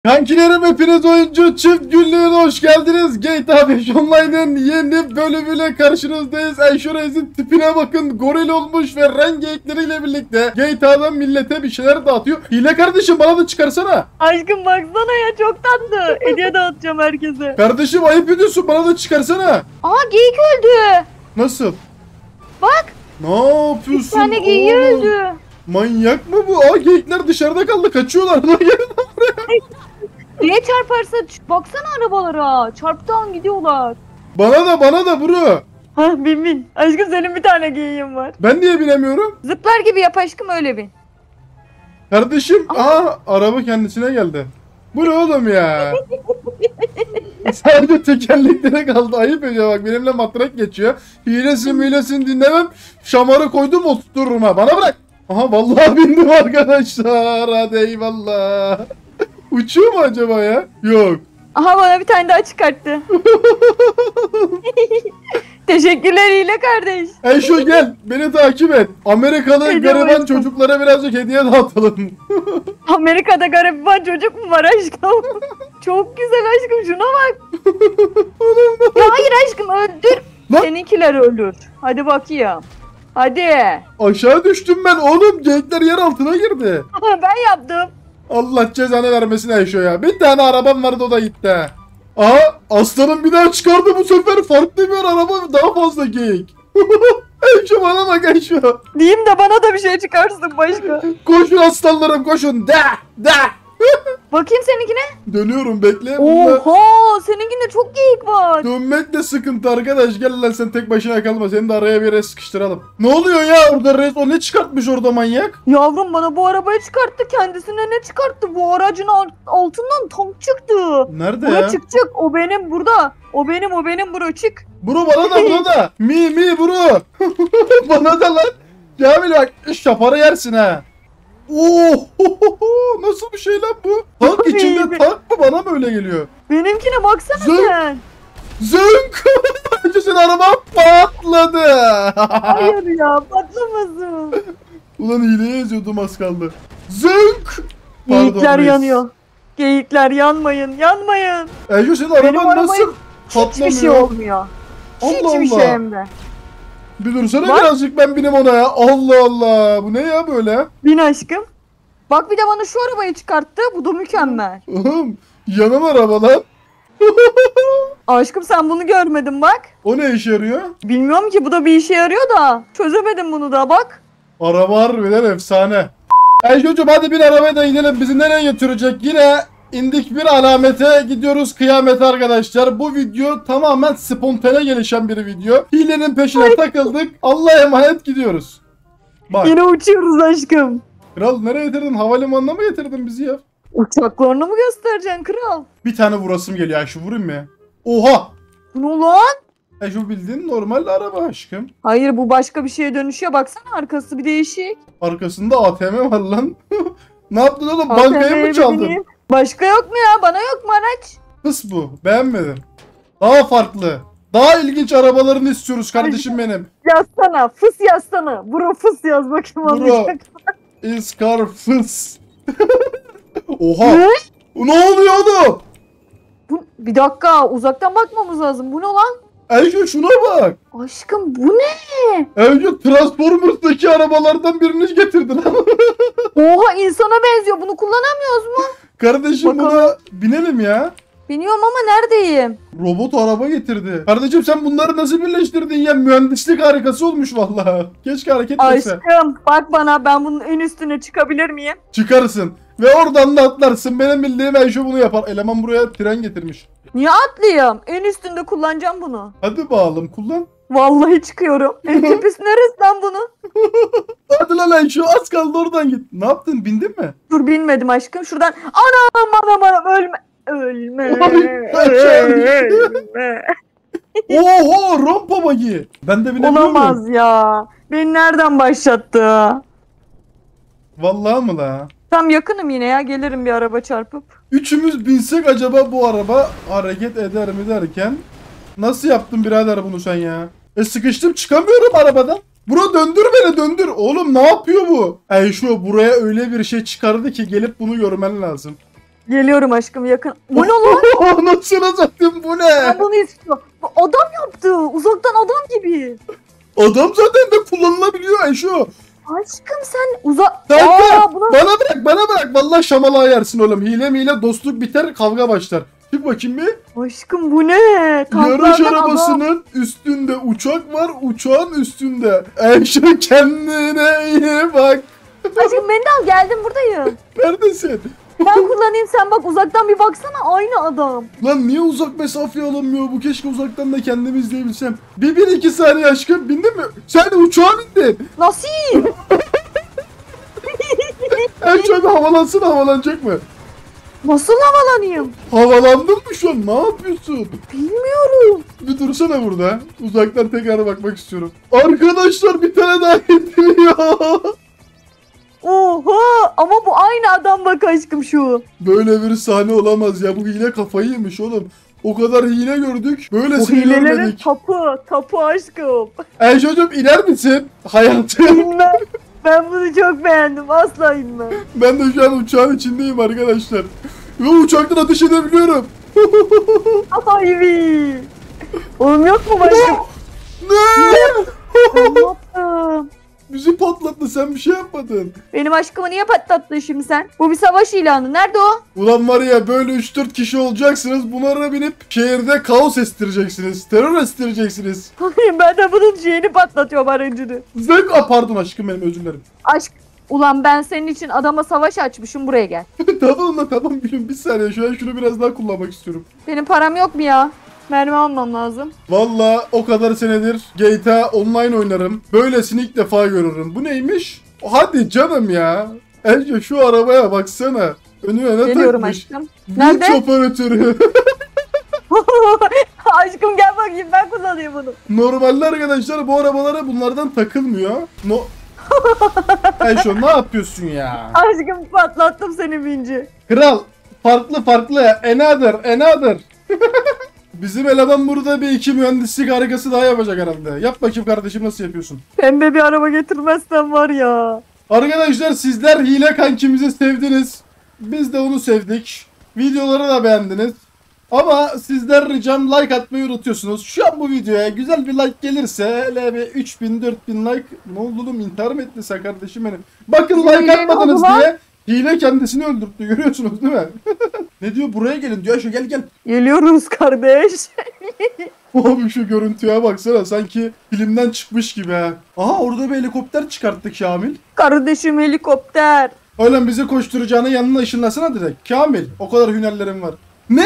Kankilerim hepiniz oyuncu çift günlüğüne hoş geldiniz. GTA 5 Online'ın yeni bölümüyle karşınızdayız. Ayşorez'in tipine bakın, goril olmuş ve renk ekleriyle birlikte GTA'dan millete bir şeyler dağıtıyor. Hile kardeşim bana da çıkarsana. Aşkım baksana ya, çok tatlı. Hediye dağıtacağım herkese. Kardeşim ayıp ediyorsun, bana da çıkarsana. Aa, geyik öldü. Nasıl? Bak. Ne yapıyorsun? Bir tane geyiği öldü. Manyak mı bu? Aa, geyikler dışarıda kaldı, kaçıyorlar. Niye çarparsa? Baksana arabalara. Çarptan gidiyorlar. Bana da bro. Ha, bin. Aşkım senin bir tane geyiğin var. Ben niye binemiyorum? Zıplar gibi yap aşkım, öyle bin. Kardeşim araba kendisine geldi. Bu ne oğlum ya? Sadece tekerleklere kaldı, ayıp ediyor bak, benimle matrak geçiyor. Hilesin dinlemem, şamarı koydum oturturum ha, bana bırak. Aha vallahi bindim arkadaşlar, hadi eyvallah. Uçuyor mu acaba ya? Yok. Aha, bana bir tane daha çıkarttı. Teşekkürler hile kardeş. Ayşo gel, beni takip et. Amerikalı Hediye gariban aşkım. çocuklara birazcık hediye dağıtalım. Amerika'da gariban çocuk mu var aşkım? Çok güzel aşkım, şuna bak. Ya hayır aşkım, öldür. Lan. Seninkiler ölür. Hadi bakayım. Hadi. Aşağı düştüm ben oğlum, geyikler yer altına girdi. Ben yaptım. Allah cezanı vermesin Ayşo ya. Bir tane arabam vardı, o da gitti ha. Aha, aslanım bir daha çıkardı bu sefer, farklı bir araba, daha fazla geyik. Ayşo bana bak Ayşo. Diyeyim de bana da bir şey çıkarsın başka. Koşun aslanlarım koşun. Da. Bakayım seninkine. Dönüyorum, bekle. Bunda Oha, seninkinde çok geyik var. dönmek de sıkıntı arkadaş. Gel lan, sen tek başına kalma. Seni de araya bir yere sıkıştıralım. Ne oluyor ya orada res? O ne çıkartmış orada manyak? Yavrum bana bu arabayı çıkarttı. Kendisine ne çıkarttı? Bu aracın altından tank çıktı. Nerede Bura ya? çık. O benim burada. O benim bura çık. Bro bana da. Mi bro. Bana da lan. Kamil bak, şapara yersin ha. Oo, nasıl bir şey lan bu? Tank içinde tank mı, bana mı öyle geliyor? Benimkine baksana Zınk. sen. Zınk! Önce senin araban patladı. Hayır ya, patlamasın. Ulan hileye yazıyordum, az kaldı. Zınk! Geyikler reis. yanıyor. Geyikler yanmayın. Ece senin Benim araban arabaya nasıl patlamıyor? Hiçbir şey olmuyor. Hiçbir şey hem de. Bir dursana Bak. birazcık, ben bineyim ona ya. Allah Allah. Bu ne ya böyle? Bin aşkım. Bak bir de bana şu arabayı çıkarttı. Bu da mükemmel. Oğlum, yanan araba lan. Aşkım sen bunu görmedin bak. O ne işe yarıyor? Bilmiyorum ki, bu da bir işe yarıyor da. Çözemedim bunu da bak. Araba harbiden efsane. Ejdo'cum hadi bir arabaya da gidelim. Bizi nereye götürecek? Yine indik bir alamete, gidiyoruz kıyamete arkadaşlar. Bu video tamamen spontane gelişen bir video. Hilenin peşine takıldık. Allah'a emanet gidiyoruz. Bak. Yine uçuyoruz aşkım. Kral nereye getirdin? Havalimanına mı getirdin bizi ya? Uçaklarını mı göstereceksin kral? Bir tane vurasım geliyor. Ayşe vurayım mı? Oha! Bu ne lan? Ayşe bildiğin normal araba aşkım. Hayır, bu başka bir şeye dönüşüyor. Baksana, arkası bir değişik. Arkasında ATM var lan. Ne yaptın oğlum? Bankayı ATM'ye mı çaldın? bineyim. Başka yok mu ya? Bana yok mu araç? Fıs bu. Beğenmedim. Daha farklı. Daha ilginç arabalarını istiyoruz kardeşim benim. Yazsana. Fıs yazsana. Bro fıs yaz bakayım. Bro. Alacak. İskar fıs. Oha. Ne? Ne oluyor oğlum? Bir dakika, uzaktan bakmamız lazım. Bu ne lan? Ayşe şuna bak. Aşkım bu ne? Ayşe Transformers'daki arabalardan birini getirdin. Oha, insana benziyor. Bunu kullanamıyoruz mu? Kardeşim Bakalım. buna binelim ya. Biniyorum ama neredeyim? Robot araba getirdi. Kardeşim sen bunları nasıl birleştirdin ya? Mühendislik harikası olmuş vallahi. Keşke hareket etse. Aşkım bak bana, ben bunun en üstüne çıkabilir miyim? Çıkarsın. Ve oradan da atlarsın. Benim bildiğim Ayşe bunu yapar. Eleman buraya tren getirmiş. Niye atlayayım? En üstünde kullanacağım bunu. Hadi bakalım kullan. Vallahi çıkıyorum. En tepesi neresi lan bunun? Hadi lan Ayşe, az kaldı, oradan git. Ne yaptın, bindin mi? Dur, binmedim aşkım. Şuradan. Anam ölme. Ölme. Aşağı Ölme. Oho, rampa bagi. Ben de binebiliyor muyum? Olamaz ya. Beni nereden başlattı? Vallahi mı la? Tam yakınım yine ya. Gelirim bir araba çarpıp. Üçümüz binsek acaba bu araba hareket eder mi derken. Nasıl yaptın birader bunu sen ya? Sıkıştım, çıkamıyorum arabadan. Bro döndür beni, döndür. Oğlum ne yapıyor bu? Ayşe buraya öyle bir şey çıkardı ki gelip bunu görmen lazım. Geliyorum aşkım yakın. Bu ne lan? Nasıl zaten bu ne? Ben bunu istiyorum. Bu adam yaptı. Uzaktan adam gibi. Adam zaten de kullanılabiliyor Ayşo. Aşkım sen uzak... Kanka buna... bana bırak. Vallahi şamala yersin oğlum. Hile miyle dostluk biter, kavga başlar. Çık bakayım bir. Aşkım bu ne? Yarış Tanklardan arabasının adam. üstünde uçak var, uçağın üstünde. Ayşo kendine iyi bak. Aşkım beni de al, geldim buradayım. Neredesin? Ben kullanayım, sen bak uzaktan bir baksana, aynı adam. Lan niye uzak mesafeye alamıyor bu? Keşke uzaktan da kendimi izleyebilsem. Bir iki saniye aşkım, bindin mi? Sen de uçağa bindin. Nasıl? Ayşo bir havalanacak mı? Nasıl havalanayım? Havalandın mı şu an? Ne yapıyorsun? Bilmiyorum. Bir dursana burada. Uzaktan tekrar bakmak istiyorum. Arkadaşlar bir tane daha getiriyor. Oha, ama bu aynı adam bak aşkım şu. Böyle bir sahne olamaz ya. Bu hile kafayı yemiş oğlum. O kadar hile gördük. Bu Böylesini hilelerin görmedik. tapu aşkım. Ayşo'cum iner misin? Hayatım. İnmem. Ben bunu çok beğendim, asla inmem. Ben de şu an uçağın içindeyim arkadaşlar. Ve uçaktan ateş edebiliyorum. Ay be. Oğlum yok mu başka? Ne? Ben ne yaptım? Bizi patlattı, sen bir şey yapmadın. Benim aşkımı niye patlattın şimdi sen? Bu bir savaş ilanı. Nerede o? Ulan var ya, böyle 3-4 kişi olacaksınız. Bunlara binip şehirde kaos estireceksiniz. Terör estireceksiniz. Ben de bunun şeyini patlatıyorum, aracını. Zevk. Pardon aşkım benim, özür dilerim. Aşk. Ulan ben senin için adama savaş açmışım, buraya gel. Tamam lan, tamam gülüm, bir saniye. Şu an şunu biraz daha kullanmak istiyorum. Benim param yok mu ya? Mermi almam lazım. Valla o kadar senedir GTA Online oynarım. Böylesini ilk defa görürüm. Bu neymiş? Hadi canım ya. Ece şu arabaya baksana. Önüne ne Geliyorum takmış? aşkım. Bu Nerede? operatörü. Aşkım gel bakayım, ben kullanayım bunu. Normalde arkadaşlar bu arabalara bunlardan takılmıyor. Ayşo ne yapıyorsun ya? Aşkım patlattım seni binci. Kral farklı. Another. Bizim eleman burada bir iki mühendislik harikası daha yapacak herhalde. Yap bakayım kardeşim, nasıl yapıyorsun? Pembe bir araba getirmezsen var ya. Arkadaşlar sizler hile kankimizi sevdiniz. Biz de onu sevdik. Videoları da beğendiniz. Ama sizler ricam like atmayı unutuyorsunuz. Şu an bu videoya güzel bir like gelirse, hele bir 3000-4000 like. Ne oldu oğlum, intihar mı ettin sen kardeşim benim? Bakın like Hile ne atmadınız oldu lan? diye hile kendisini öldürttü, görüyorsunuz değil mi? Ne diyor, buraya gelin diyor. Şu gel. Geliyoruz kardeş. Abi şu görüntüye baksana, sanki filmden çıkmış gibi ha. Aha, orada bir helikopter çıkarttı Kamil. Kardeşim helikopter. Oğlum bizi koşturacağını yanına ışınlasana direkt. Kamil, o kadar hünerlerim var. Ne?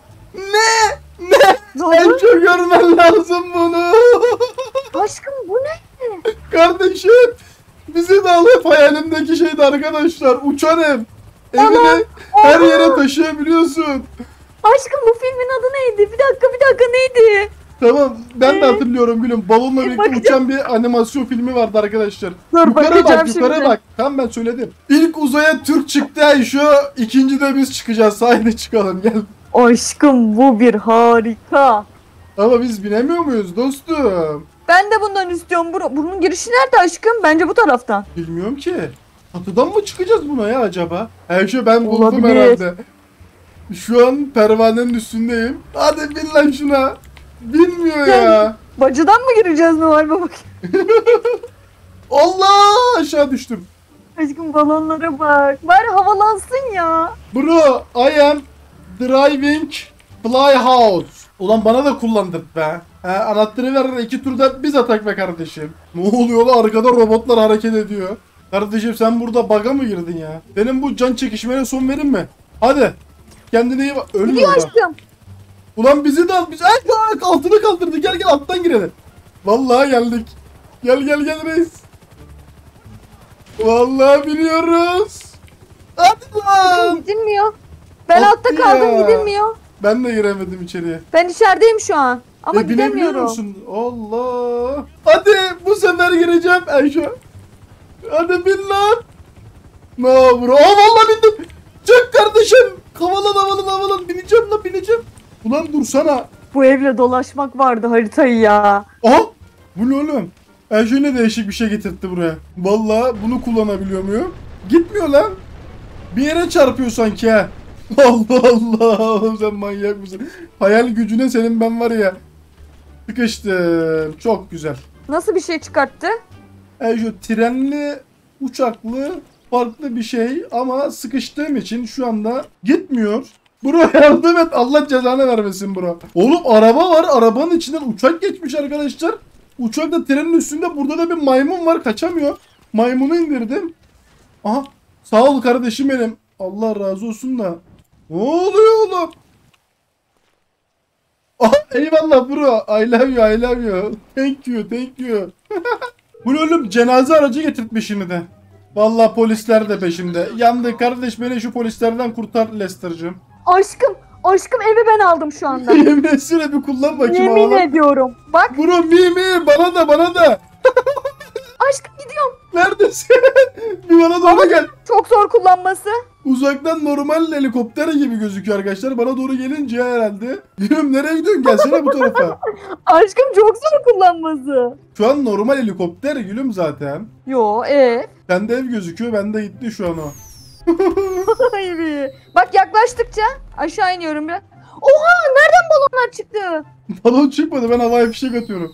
Ne oldu? En çok görmen lazım bunu. Aşkım bu ne? Kardeşim, bizi de alıp hayalimdeki şeydi arkadaşlar. Uçan ev. Evini her yere taşıyabiliyorsun. Aşkım bu filmin adı neydi? Bir dakika neydi? Tamam, ben de hatırlıyorum gülüm. Balonla birlikte Bakacağım. uçan bir animasyon filmi vardı arkadaşlar. Dur, Yukarı bakacağım bak, yukarı şimdi. bak. Tamam, ben söyledim. İlk uzaya Türk çıktı Ayşo. İkinci de biz çıkacağız. Sahile çıkalım, gel. Aşkım bu bir harika. Ama biz binemiyor muyuz dostum? Ben de bundan istiyorum. Bunun girişi nerede aşkım? Bence bu taraftan. Bilmiyorum ki. Çatıdan mı çıkacağız buna ya acaba? Ayşo, ben buldum Olabilir. herhalde. Şu an pervanenin üstündeyim. Hadi bin lan şuna. Bilmiyor ya. Bacıdan mı gireceğiz normal bak. Allah, aşağı düştüm. Aşkım balonlara bak. Bari havalansın ya. Bro, I am driving fly house. Ulan bana da kullandık be. Anahtarı ver, 2 turda biz atak be kardeşim. Ne oluyor lan, arkada robotlar hareket ediyor. Kardeşim sen burada bug'a mı girdin ya? Benim bu can çekişmene son verin mi? Hadi. Kendine iyi bak. Ölmüyor Gidiyor da. aşkım. Ulan bizi de al. Ay, altını kaldırdı. Gel alttan girelim. Vallahi geldik. Gel reis. Vallahi biliyoruz. Hadi lan. Gidilmiyor. Ben Hadi altta kaldım, ya. gidilmiyor. Ben de giremedim içeriye. Ben içerideyim şu an. Ama Binebiliyor gidemiyorum. musun? Allah. Hadi bu sefer gireceğim Ayşe. Hadi bin lan. Ne yapıyor? Vallahi bindim. Çık kardeşim. Havalan. Bineceğim. Ulan dursana. Bu evle dolaşmak vardı haritayı ya. Aha. Bu ne oğlum? Ayşe ne değişik bir şey getirtti buraya. Vallahi bunu kullanabiliyor muyum? Gitmiyor lan. Bir yere çarpıyor sanki ha. Allah Allah. Oğlum sen manyak mısın? Hayal gücüne senin ben var ya. Sıkıştım. Çok güzel. Nasıl bir şey çıkarttı? Şu trenli, uçaklı, farklı bir şey ama sıkıştığım için şu anda gitmiyor. Bro yardım et. Allah cezanı vermesin bro. Oğlum araba var. Arabanın içinden uçak geçmiş arkadaşlar. Uçak da trenin üstünde. Burada da bir maymun var. Kaçamıyor. Maymunu indirdim. Aha. Sağ ol kardeşim benim. Allah razı olsun da. Ne oluyor oğlum? Aha, eyvallah bro. I love you. I love you. Thank you. Thank you. Bu oğlum cenaze aracı getirtmiş şimdi de. Vallahi polisler de peşimde. Yandı kardeş, beni şu polislerden kurtar Lester'cığım. Aşkım evi ben aldım şu anda. Yemin etsene bir kullan bakayım. Yemin ağla. ediyorum. Bak Bro mi bana da. aşkım gidiyorum. Neredesin? Bir bana doğru gel. Çok zor kullanması. Uzaktan normal helikopter gibi gözüküyor arkadaşlar. Bana doğru gelince herhalde. Diyorum nereye gidiyorsun? Gelsene bu tarafa. Aşkım çok zor kullanması. Şu an normal helikopter gülüm zaten. Yo Bende ev gözüküyor. Bende gitti şu an o. Hayır. Bak yaklaştıkça aşağı iniyorum biraz. Oha nereden balonlar çıktı? Balon çıkmadı. Ben havaya fişek atıyorum.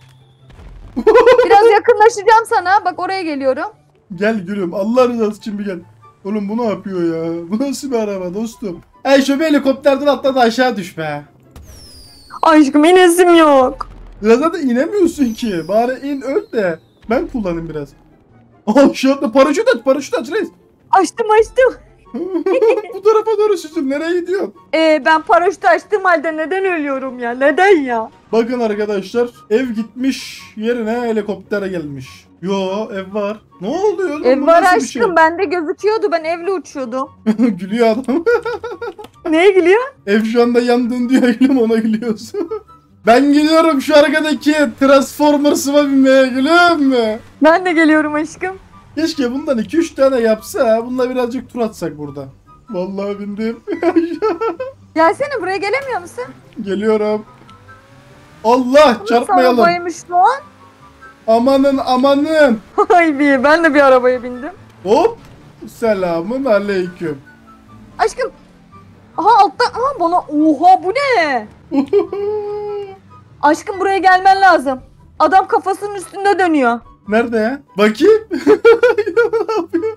Biraz yakınlaşacağım sana. Bak oraya geliyorum. Gel gülüm. Allah rızası için bir gel. Oğlum bu ne yapıyor ya? Bu nasıl bir araba dostum? Şu bir helikopterden atla da aşağı düş be. Aşkım inesim yok. Biraz da inemiyorsun ki. Bari in öl de. Ben kullanayım biraz. Oh şu anda paraşüt aç reis. Açtım. Bu tarafa doğru süzül. Nereye gidiyorsun? Ben paraşütü açtığım halde neden ölüyorum ya? Neden ya? Bakın arkadaşlar. Ev gitmiş. Yerine helikoptere gelmiş. Yo ev var. Ne oluyor oğlum? Ev Bu var nasıl bir aşkım. Bende gözüküyordu. Ben evle uçuyordum. şey? Gülüyor adam. Neye gülüyor? Ev şu anda yandın diyor gülüm, ona gülüyorsun. Ben gidiyorum şu arkadaki Transformers'ıma binmeye gülüm. Ben de geliyorum aşkım. Keşke bundan 2-3 tane yapsa. Bununla birazcık tur atsak burada. Vallahi bindim. Gelsene buraya gelemiyor musun? Geliyorum. Allah çarpmayalım. Arabaymış lan. Amanın. Ay ben de bir arabaya bindim. Hop. Selamun aleyküm. Aşkım. Aha altta. Aha bana. Oha bu ne? Aşkım buraya gelmen lazım. Adam kafasının üstünde dönüyor. Nerede ya? Bakayım. Ne yapıyor?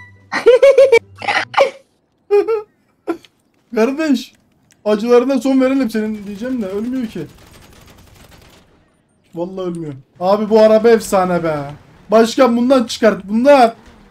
Kardeş. Acılarına son verelim senin diyeceğim de ölmüyor ki. Vallahi ölmüyor. Abi bu araba efsane be. Başkan bundan çıkart bundan.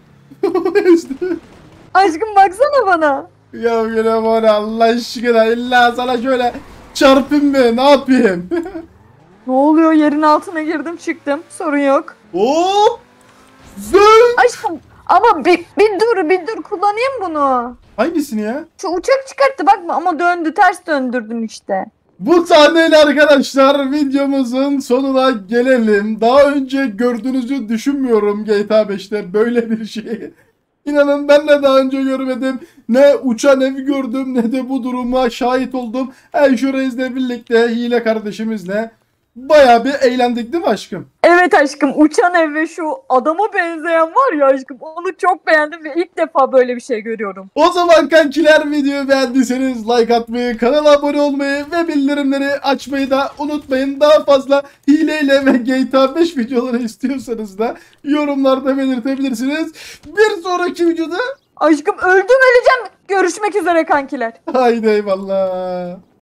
Aşkım baksana bana. Ya gene var ya, Allah aşkına illa sana şöyle çarpayım mı ne yapayım? Ne oluyor? Yerin altına girdim çıktım. Sorun yok. Hop! Zın! Aşkım ama bir dur kullanayım bunu. Hangisini ya? Şu uçak çıkarttı bakma ama döndü ters döndürdün işte. Bu sahneyle arkadaşlar videomuzun sonuna gelelim. Daha önce gördüğünüzü düşünmüyorum GTA 5'te böyle bir şey. İnanın ben de daha önce görmedim. Ne uçan evi gördüm ne de bu duruma şahit oldum. Şu Reis'le birlikte hile kardeşimizle bayağı bir eğlendik değil mi aşkım? Evet aşkım uçan ev ve şu adama benzeyen var ya aşkım onu çok beğendim ve ilk defa böyle bir şey görüyorum. O zaman kankiler videoyu beğendiyseniz like atmayı, kanala abone olmayı ve bildirimleri açmayı da unutmayın. Daha fazla hileyle ve GTA 5 videoları istiyorsanız da yorumlarda belirtebilirsiniz. Bir sonraki videoda Aşkım öldüm öleceğim. Görüşmek üzere kankiler. haydi eyvallah.